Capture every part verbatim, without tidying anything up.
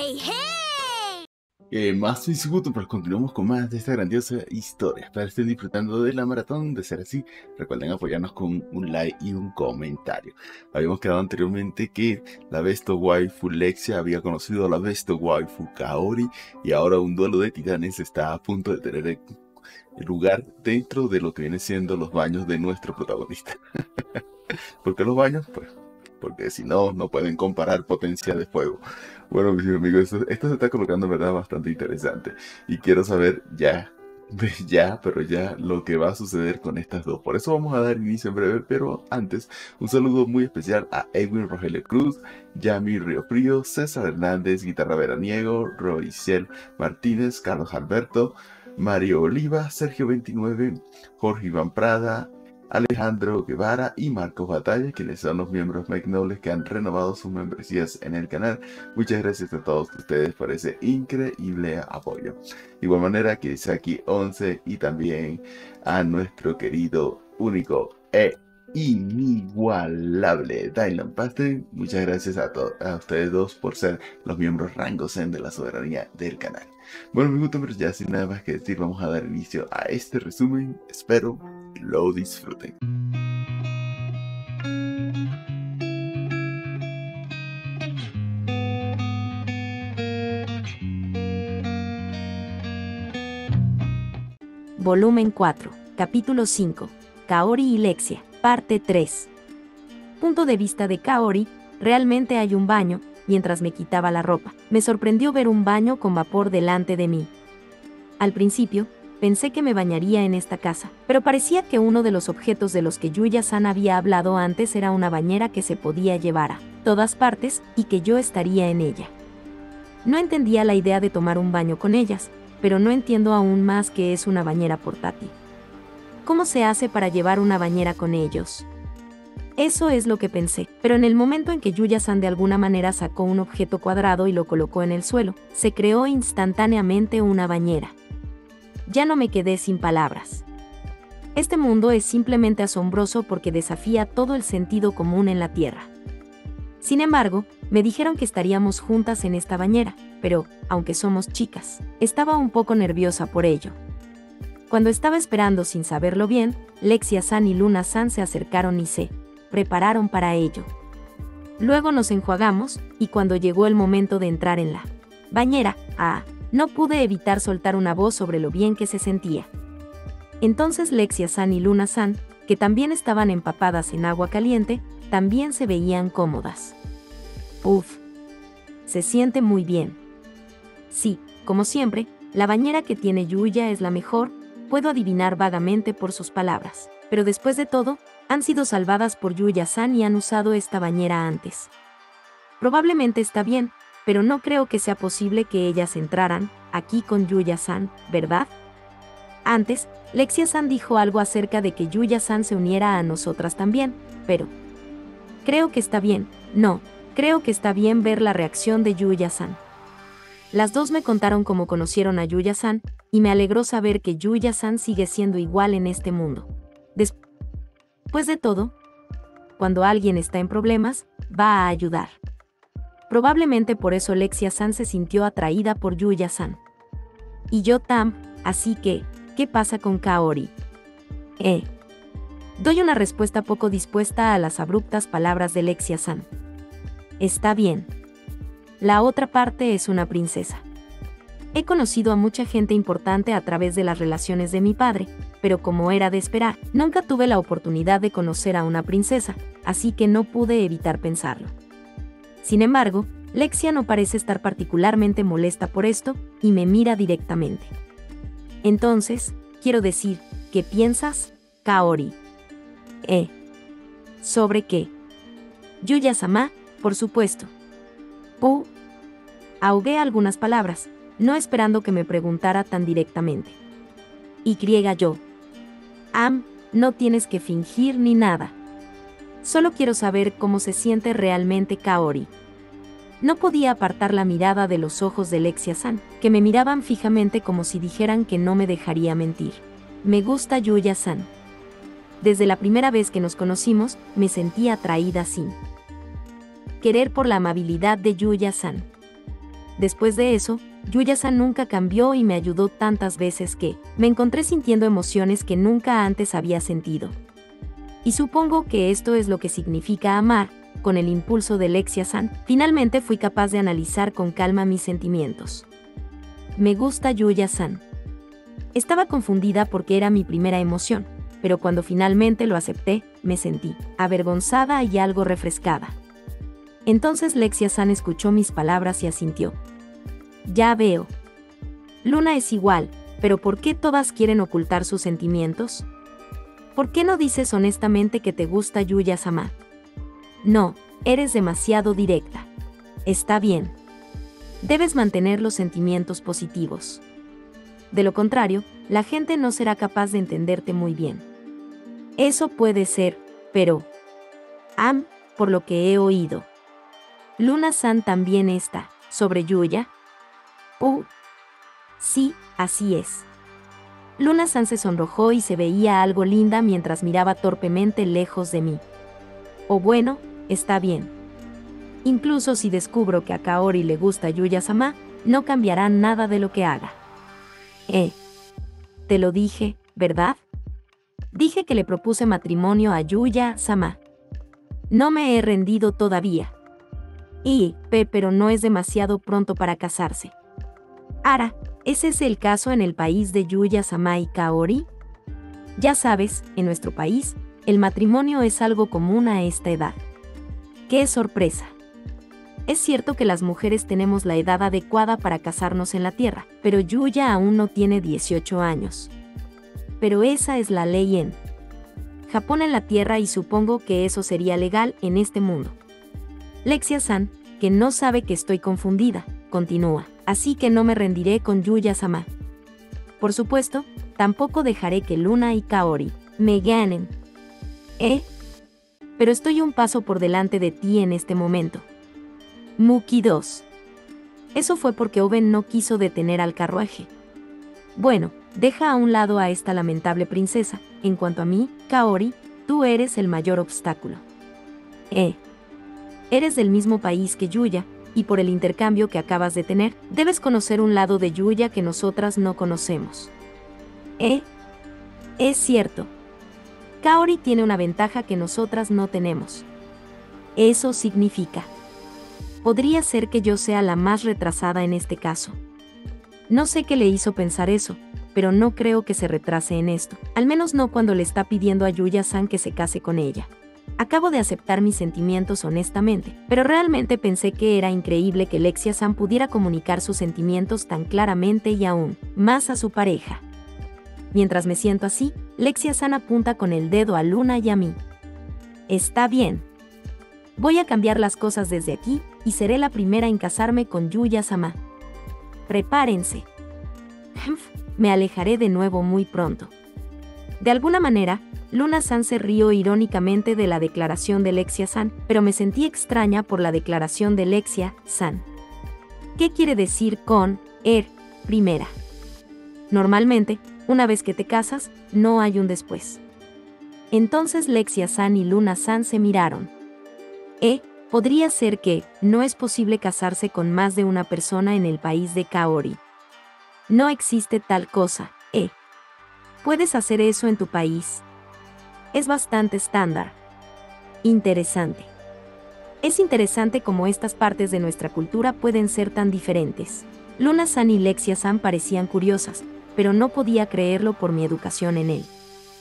¡Hey, hey! Eh, más soy Suguto, pero continuamos con más de esta grandiosa historia. Espero estén disfrutando de la maratón. De ser así, recuerden apoyarnos con un like y un comentario. Habíamos quedado anteriormente que la Besto Waifu Lexia había conocido a la Besto Waifu Kaori, y ahora un duelo de titanes está a punto de tener el lugar dentro de lo que viene siendo los baños de nuestro protagonista. ¿Por qué los baños? Pues porque si no, no pueden comparar potencia de fuego. Bueno, mis amigos, esto, esto se está colocando en verdad bastante interesante. Y quiero saber ya, ya, pero ya lo que va a suceder con estas dos. Por eso vamos a dar inicio en breve, pero antes, un saludo muy especial a Edwin Rogelio Cruz, Yami Río Frío, César Hernández, Guitarra Veraniego, Roicel Martínez, Carlos Alberto, Mario Oliva, Sergio veintinueve, Jorge Iván Prada, Alejandro Guevara y Marcos Batalla, quienes son los miembros Magnoles que han renovado sus membresías en el canal. Muchas gracias a todos ustedes por ese increíble apoyo. De igual manera que Saki once y también a nuestro querido, único e inigualable Dylan Pastel. Muchas gracias a, a ustedes dos por ser los miembros rango Zen de la soberanía del canal. Bueno, mi gusto, pero ya sin nada más que decir, vamos a dar inicio a este resumen. Espero lo disfruten. Volumen cuatro, Capítulo cinco, Kaori y Lexia, Parte tres. Punto de vista de Kaori, realmente hay un baño. Mientras me quitaba la ropa, me sorprendió ver un baño con vapor delante de mí. Al principio, pensé que me bañaría en esta casa, pero parecía que uno de los objetos de los que Yuya-san había hablado antes era una bañera que se podía llevar a todas partes y que yo estaría en ella. No entendía la idea de tomar un baño con ellas, pero no entiendo aún más qué es una bañera portátil. ¿Cómo se hace para llevar una bañera con ellos? Eso es lo que pensé, pero en el momento en que Yuya-san de alguna manera sacó un objeto cuadrado y lo colocó en el suelo, se creó instantáneamente una bañera. Ya no me quedé sin palabras. Este mundo es simplemente asombroso porque desafía todo el sentido común en la Tierra. Sin embargo, me dijeron que estaríamos juntas en esta bañera, pero, aunque somos chicas, estaba un poco nerviosa por ello. Cuando estaba esperando sin saberlo bien, Lexia-san y Luna-san se acercaron y se prepararon para ello. Luego nos enjuagamos, y cuando llegó el momento de entrar en la bañera, ah, no pude evitar soltar una voz sobre lo bien que se sentía. Entonces Lexia-san y Luna-san, que también estaban empapadas en agua caliente, también se veían cómodas. Uf, se siente muy bien. Sí, como siempre, la bañera que tiene Yuya es la mejor, puedo adivinar vagamente por sus palabras, pero después de todo, han sido salvadas por Yuya-san y han usado esta bañera antes. Probablemente está bien, pero no creo que sea posible que ellas entraran aquí con Yuya-san, ¿verdad? Antes, Lexia-san dijo algo acerca de que Yuya-san se uniera a nosotras también, pero creo que está bien, no, creo que está bien ver la reacción de Yuya-san. Las dos me contaron cómo conocieron a Yuya-san, y me alegró saber que Yuya-san sigue siendo igual en este mundo. Después Después de todo, cuando alguien está en problemas, va a ayudar. Probablemente por eso Lexia-san se sintió atraída por Yuya-san. Y yo tam, así que, ¿qué pasa con Kaori? Eh. Doy una respuesta poco dispuesta a las abruptas palabras de Lexia-san. Está bien. La otra parte es una princesa. He conocido a mucha gente importante a través de las relaciones de mi padre, pero como era de esperar, nunca tuve la oportunidad de conocer a una princesa, así que no pude evitar pensarlo. Sin embargo, Lexia no parece estar particularmente molesta por esto, y me mira directamente. Entonces, quiero decir, ¿qué piensas, Kaori? ¿Eh? ¿Sobre qué? Yuya-sama, por supuesto. Uh. Ahogué algunas palabras, no esperando que me preguntara tan directamente. Y yo. Am, no tienes que fingir ni nada. Solo quiero saber cómo se siente realmente Kaori. No podía apartar la mirada de los ojos de Lexia-san, que me miraban fijamente como si dijeran que no me dejaría mentir. Me gusta Yuya-san. Desde la primera vez que nos conocimos, me sentí atraída sin querer por la amabilidad de Yuya-san. Después de eso, Yuya-san nunca cambió y me ayudó tantas veces que me encontré sintiendo emociones que nunca antes había sentido. Y supongo que esto es lo que significa amar. Con el impulso de Lexia-san, finalmente fui capaz de analizar con calma mis sentimientos. Me gusta Yuya-san. Estaba confundida porque era mi primera emoción, pero cuando finalmente lo acepté, me sentí avergonzada y algo refrescada. Entonces Lexia-san escuchó mis palabras y asintió. Ya veo. Luna es igual, pero ¿por qué todas quieren ocultar sus sentimientos? ¿Por qué no dices honestamente que te gusta Yuya-sama? No, eres demasiado directa. Está bien. Debes mantener los sentimientos positivos. De lo contrario, la gente no será capaz de entenderte muy bien. Eso puede ser, pero... Am, por lo que he oído. Luna-san también está, sobre Yuya. Uh. Sí, así es. Luna-san se sonrojó y se veía algo linda mientras miraba torpemente lejos de mí. O bueno, está bien. Incluso si descubro que a Kaori le gusta Yuya-sama, no cambiará nada de lo que haga. Eh. Te lo dije, ¿verdad? Dije que le propuse matrimonio a Yuya-sama. No me he rendido todavía. Y, pe, pero no es demasiado pronto para casarse. Ara, ¿ese es el caso en el país de Yuya-sama y Kaori? Ya sabes, en nuestro país, el matrimonio es algo común a esta edad. ¡Qué sorpresa! Es cierto que las mujeres tenemos la edad adecuada para casarnos en la Tierra, pero Yuya aún no tiene dieciocho años. Pero esa es la ley en Japón en la Tierra y supongo que eso sería legal en este mundo. Lexia-san, que no sabe que estoy confundida, continúa, así que no me rendiré con Yuya-sama. Por supuesto, tampoco dejaré que Luna y Kaori me ganen. ¿Eh? Pero estoy un paso por delante de ti en este momento. Muki dos. Eso fue porque Oben no quiso detener al carruaje. Bueno, deja a un lado a esta lamentable princesa. En cuanto a mí, Kaori, tú eres el mayor obstáculo. Eh. Eres del mismo país que Yuya, y por el intercambio que acabas de tener, debes conocer un lado de Yuya que nosotras no conocemos. ¿Eh? Es cierto. Kaori tiene una ventaja que nosotras no tenemos. Eso significa. Podría ser que yo sea la más retrasada en este caso. No sé qué le hizo pensar eso, pero no creo que se retrase en esto, al menos no cuando le está pidiendo a Yuya-san que se case con ella. Acabo de aceptar mis sentimientos honestamente, pero realmente pensé que era increíble que Lexia-san pudiera comunicar sus sentimientos tan claramente y aún más a su pareja. Mientras me siento así, Lexia-san apunta con el dedo a Luna y a mí. Está bien. Voy a cambiar las cosas desde aquí, y seré la primera en casarme con Yuya-sama. Prepárense. Me alejaré de nuevo muy pronto. De alguna manera, Luna-san se rió irónicamente de la declaración de Lexia-san, pero me sentí extraña por la declaración de Lexia-san. ¿Qué quiere decir con er, primera? Normalmente, una vez que te casas, no hay un después. Entonces Lexia-san y Luna-san se miraron. Eh, podría ser que no es posible casarse con más de una persona en el país de Kaori. No existe tal cosa, eh. Puedes hacer eso en tu país. Es bastante estándar. Interesante. Es interesante cómo estas partes de nuestra cultura pueden ser tan diferentes. Luna-san y Lexia-san parecían curiosas, pero no podía creerlo por mi educación en él.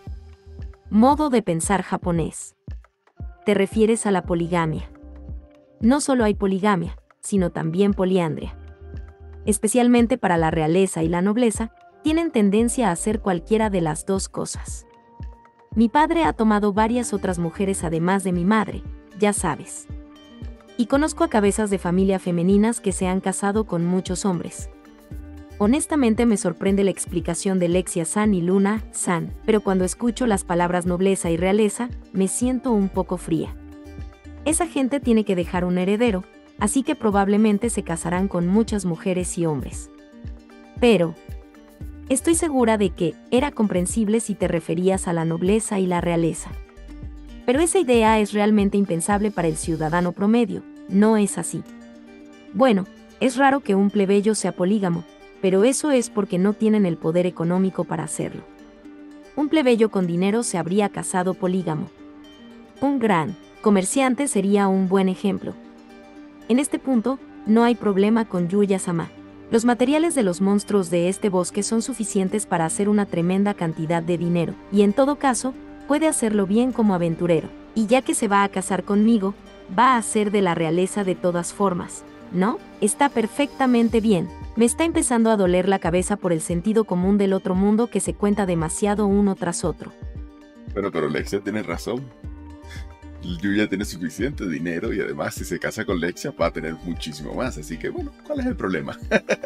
Modo de pensar japonés. Te refieres a la poligamia. No solo hay poligamia, sino también poliandria. Especialmente para la realeza y la nobleza, tienen tendencia a hacer cualquiera de las dos cosas. Mi padre ha tomado varias otras mujeres además de mi madre, ya sabes. Y conozco a cabezas de familia femeninas que se han casado con muchos hombres. Honestamente me sorprende la explicación de Lexia-san y Luna-san, pero cuando escucho las palabras nobleza y realeza, me siento un poco fría. Esa gente tiene que dejar un heredero, así que probablemente se casarán con muchas mujeres y hombres. Pero estoy segura de que era comprensible si te referías a la nobleza y la realeza. Pero esa idea es realmente impensable para el ciudadano promedio, ¿no es así? Bueno, Es raro que un plebeyo sea polígamo, pero eso es porque no tienen el poder económico para hacerlo. Un plebeyo con dinero se habría casado polígamo. Un gran comerciante sería un buen ejemplo. En este punto, no hay problema con Yuya-sama. Los materiales de los monstruos de este bosque son suficientes para hacer una tremenda cantidad de dinero, y en todo caso, puede hacerlo bien como aventurero. Y ya que se va a casar conmigo, va a ser de la realeza de todas formas, ¿no? Está perfectamente bien. Me está empezando a doler la cabeza por el sentido común del otro mundo que se cuenta demasiado uno tras otro. Pero, pero Lexia tiene razón. Yuya tiene suficiente dinero y además si se casa con Lexia va a tener muchísimo más. Así que bueno, ¿cuál es el problema?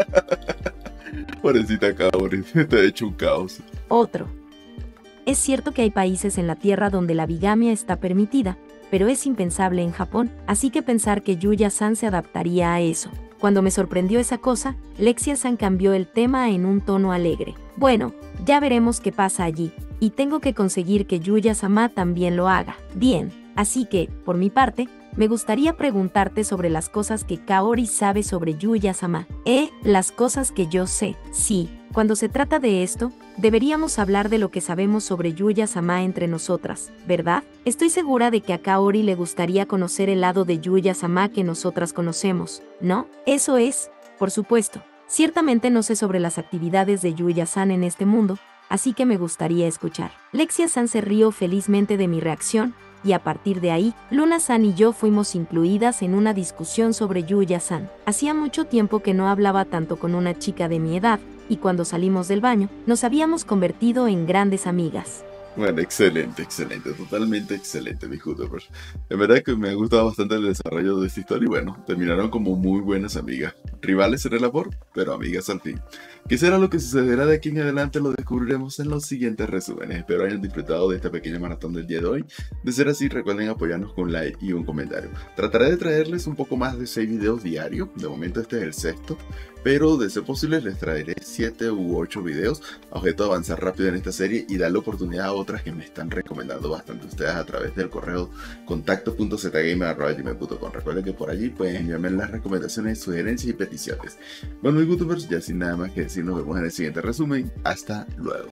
Pobrecita Kaori, te ha hecho un caos. Otro. Es cierto que hay países en la Tierra donde la bigamia está permitida, pero es impensable en Japón, así que pensar que Yuya-san se adaptaría a eso. Cuando me sorprendió esa cosa, Lexia-san cambió el tema en un tono alegre. Bueno, ya veremos qué pasa allí, y tengo que conseguir que Yuya-sama también lo haga. Bien, así que, por mi parte, me gustaría preguntarte sobre las cosas que Kaori sabe sobre Yuya-sama. ¿Eh? Las cosas que yo sé. Sí, cuando se trata de esto, deberíamos hablar de lo que sabemos sobre Yuya-sama entre nosotras, ¿verdad? Estoy segura de que a Kaori le gustaría conocer el lado de Yuya-sama que nosotras conocemos, ¿no? Eso es, por supuesto. Ciertamente no sé sobre las actividades de Yuya-san en este mundo, así que me gustaría escuchar. Lexia-san se rió felizmente de mi reacción, y a partir de ahí, Luna-san y yo fuimos incluidas en una discusión sobre Yuya-san. Hacía mucho tiempo que no hablaba tanto con una chica de mi edad, y cuando salimos del baño, nos habíamos convertido en grandes amigas. Bueno, excelente, excelente, totalmente excelente, mi Hooters. En verdad que me ha gustado bastante el desarrollo de esta historia y bueno, terminaron como muy buenas amigas. Rivales en el amor, pero amigas al fin. ¿Qué será lo que sucederá de aquí en adelante? Lo descubriremos en los siguientes resúmenes. Espero hayan disfrutado de esta pequeña maratón del día de hoy. De ser así, recuerden apoyarnos con un like y un comentario. Trataré de traerles un poco más de seis videos diarios. De momento este es el sexto. Pero de ser posible les traeré siete u ocho videos a objeto de avanzar rápido en esta serie y darle oportunidad a otras que me están recomendando bastante ustedes a través del correo contacto punto zgamer arroba gmail punto com. Recuerden que por allí pueden enviarme las recomendaciones, sugerencias y peticiones. Bueno, mis youtubers, ya sin nada más que decir, nos vemos en el siguiente resumen. Hasta luego.